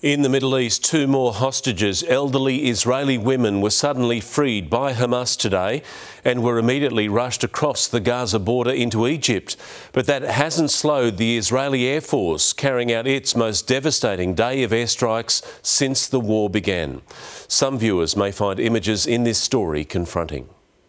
In the Middle East, two more hostages, elderly Israeli women, were suddenly freed by Hamas today and were immediately rushed across the Gaza border into Egypt. But that hasn't slowed the Israeli Airforce carrying out its most devastating day of airstrikes since the war began. Some viewers may find images in this story confronting.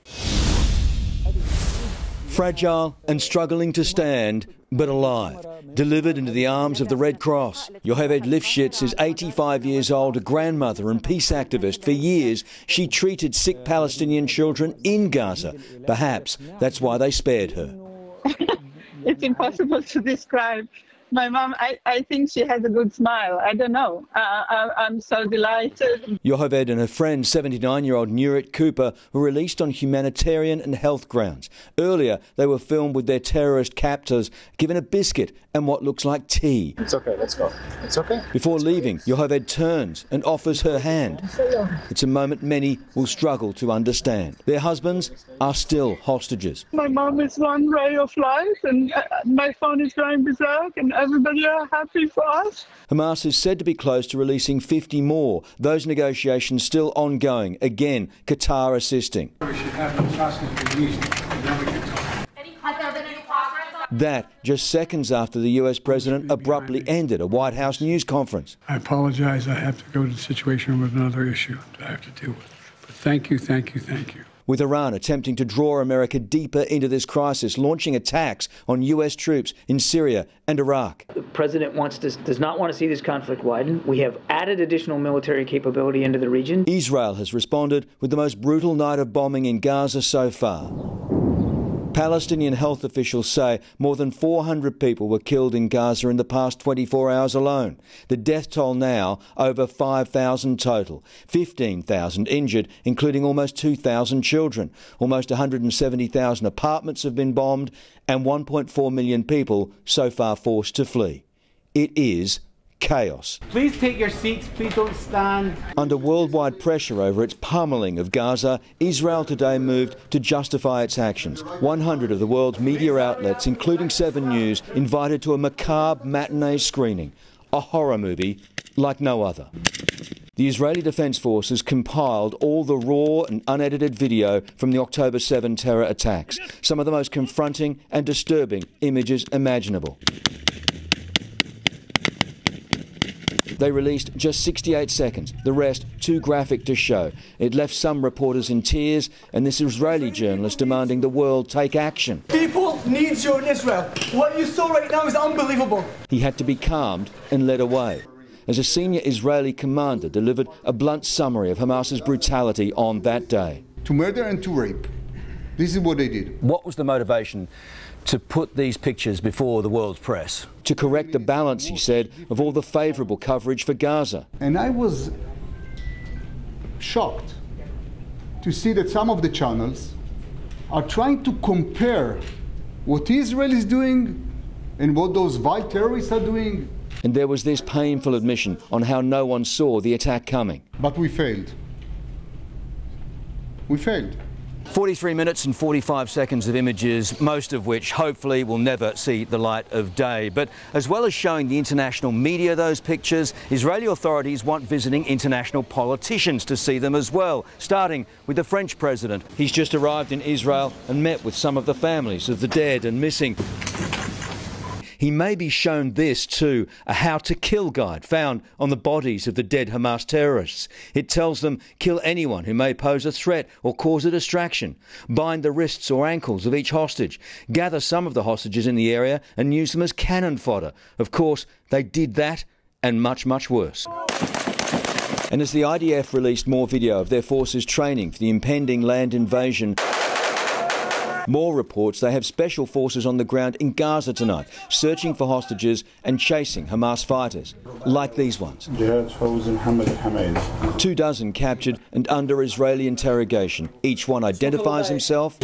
Fragile and struggling to stand, but alive, delivered into the arms of the Red Cross. Yocheved Lifshitz is 85 years old, a grandmother and peace activist. For years, she treated sick Palestinian children in Gaza. Perhaps that's why they spared her. It's impossible to describe. My mom, I think she has a good smile. I don't know. I'm so delighted. Yocheved and her friend, 79-year-old Nurit Cooper, were released on humanitarian and health grounds. Earlier, they were filmed with their terrorist captors, given a biscuit and what looks like tea. It's okay, let's go. It's okay. Before leaving, Yocheved turns and offers her hand. It's a moment many will struggle to understand. Their husbands are still hostages. My mom is one ray of light, and my phone is going berserk, and everybody are happy for us. Hamas is said to be close to releasing 50 more. Those negotiations still ongoing. Again, Qatar assisting. We should have the hostage released, and then we can talk. That just seconds after the US president abruptly ended a White House news conference. I apologize. I have to go to the situation with another issue that I have to deal with. But thank you, thank you, thank you. With Iran attempting to draw America deeper into this crisis, launching attacks on US troops in Syria and Iraq. The president does not want to see this conflict widen. We have added additional military capability into the region. Israel has responded with the most brutal night of bombing in Gaza so far. Palestinian health officials say more than 400 people were killed in Gaza in the past 24 hours alone. The death toll now over 5,000 total, 15,000 injured, including almost 2,000 children. Almost 170,000 apartments have been bombed and 1.4 million people so far forced to flee. It is chaos. Please take your seats, please don't stand. Under worldwide pressure over its pummeling of Gaza, Israel today moved to justify its actions. 100 of the world's media outlets, including 7 News, invited to a macabre matinee screening, a horror movie like no other. The Israeli Defense Forces compiled all the raw and unedited video from the October 7 terror attacks, some of the most confronting and disturbing images imaginable. They released just 68 seconds, the rest too graphic to show. It left some reporters in tears and this Israeli journalist demanding the world take action. People need you in Israel. What you saw right now is unbelievable. He had to be calmed and led away, as a senior Israeli commander delivered a blunt summary of Hamas's brutality on that day. To murder and to rape. This is what they did. What was the motivation to put these pictures before the world's press? To correct the balance, he said, of all the favourable coverage for Gaza. And I was shocked to see that some of the channels are trying to compare what Israel is doing and what those vile terrorists are doing. And there was this painful admission on how no one saw the attack coming. But we failed. We failed. 43 minutes and 45 seconds of images, most of which hopefully will never see the light of day. But as well as showing the international media those pictures, Israeli authorities want visiting international politicians to see them as well, starting with the French president. He's just arrived in Israel and met with some of the families of the dead and missing. He may be shown this too, a how to kill guide found on the bodies of the dead Hamas terrorists. It tells them kill anyone who may pose a threat or cause a distraction, bind the wrists or ankles of each hostage, gather some of the hostages in the area and use them as cannon fodder. Of course, they did that and much, much worse. And as the IDF released more video of their forces training for the impending land invasion, more reports they have special forces on the ground in Gaza tonight, searching for hostages and chasing Hamas fighters, like these ones. 24 captured and under Israeli interrogation. Each one identifies himself,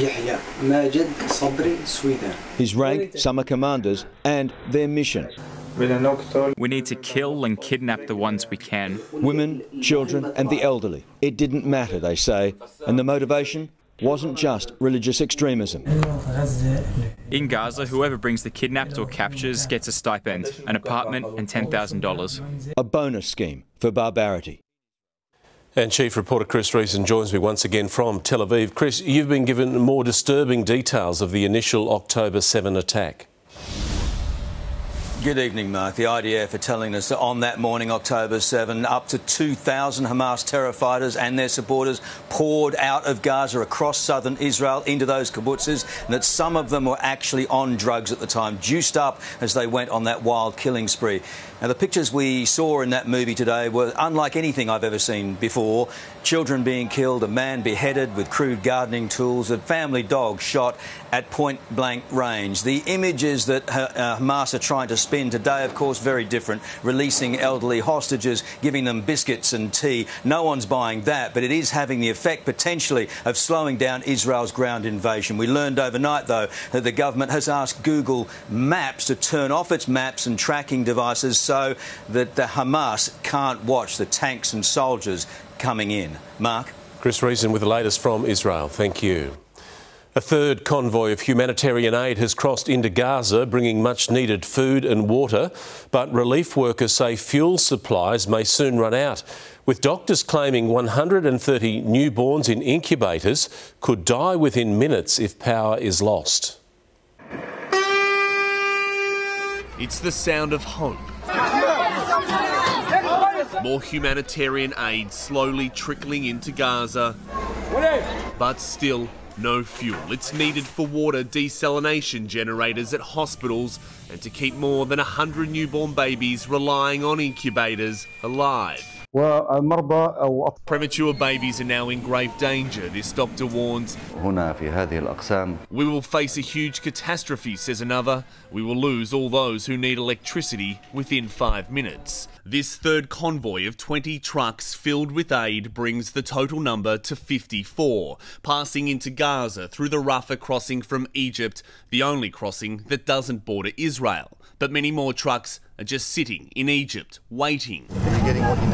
his rank, some are commanders, and their mission. We need to kill and kidnap the ones we can. Women, children and the elderly. It didn't matter, they say. And the motivation? wasn't just religious extremism. In Gaza, whoever brings the kidnapped or captures gets a stipend, an apartment and $10,000. A bonus scheme for barbarity. And Chief Reporter Chris Reason joins me once again from Tel Aviv. Chris, you've been given more disturbing details of the initial October 7 attack. Good evening, Mark. The IDF are telling us that on that morning, October 7, up to 2,000 Hamas terror fighters and their supporters poured out of Gaza across southern Israel into those kibbutzes, and that some of them were actually on drugs at the time, juiced up as they went on that wild killing spree. Now, the pictures we saw in that movie today were unlike anything I've ever seen before. Children being killed, a man beheaded with crude gardening tools, a family dog shot at point-blank range. The images that Hamas are trying to spin today, of course, very different. Releasing elderly hostages, giving them biscuits and tea. No one's buying that, but it is having the effect, potentially, of slowing down Israel's ground invasion. We learned overnight, though, that the government has asked Google Maps to turn off its maps and tracking devices so that the Hamas can't watch the tanks and soldiers coming in. Mark? Chris Reason with the latest from Israel. Thank you. A third convoy of humanitarian aid has crossed into Gaza, bringing much-needed food and water, but relief workers say fuel supplies may soon run out, with doctors claiming 130 newborns in incubators could die within minutes if power is lost. It's the sound of hope. More humanitarian aid slowly trickling into Gaza, but still no fuel. It's needed for water desalination generators at hospitals and to keep more than 100 newborn babies relying on incubators alive. Premature babies are now in grave danger, this doctor warns. We will face a huge catastrophe, says another. We will lose all those who need electricity within 5 minutes. This third convoy of 20 trucks filled with aid brings the total number to 54, passing into Gaza through the Rafah crossing from Egypt, the only crossing that doesn't border Israel. But many more trucks are just sitting in Egypt, waiting. Are you getting what you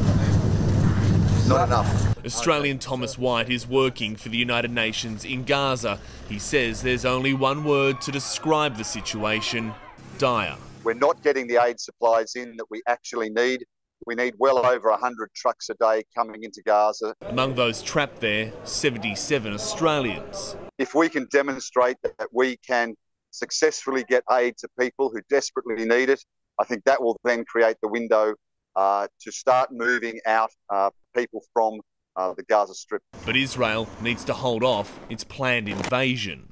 need? Not enough. Australian Thomas White is working for the United Nations in Gaza. He says there's only one word to describe the situation: dire. We're not getting the aid supplies in that we actually need. We need well over 100 trucks a day coming into Gaza. Among those trapped there, 77 Australians. If we can demonstrate that we can successfully get aid to people who desperately need it, I think that will then create the window to start moving out people from the Gaza Strip. But Israel needs to hold off its planned invasion.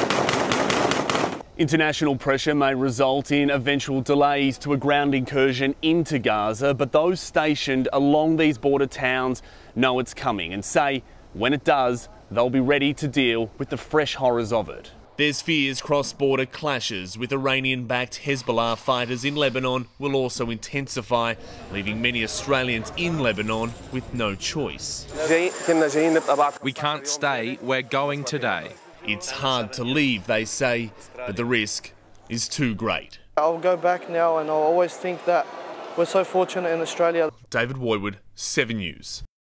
International pressure may result in eventual delays to a ground incursion into Gaza, but those stationed along these border towns know it's coming and say when it does, they'll be ready to deal with the fresh horrors of it. There's fears cross-border clashes with Iranian-backed Hezbollah fighters in Lebanon will also intensify, leaving many Australians in Lebanon with no choice. We can't stay, we're going today. It's hard to leave, they say, but the risk is too great. I'll go back now and I'll always think that we're so fortunate in Australia. David Woywood, 7 News.